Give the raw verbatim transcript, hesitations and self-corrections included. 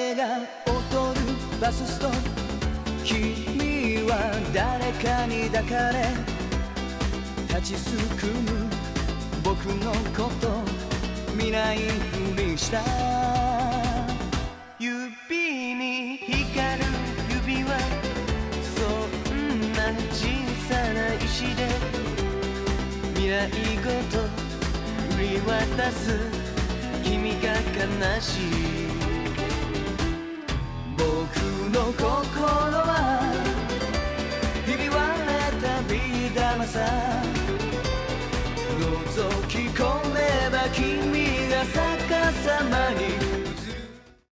雨が踊るバスストップ、君は誰かに抱かれ立ちすくむ僕のこと見ないふりした。指に光る指輪、そんな小さな石で未来ごと振り渡す君が悲しい。僕の心はひび割れたビー玉さ。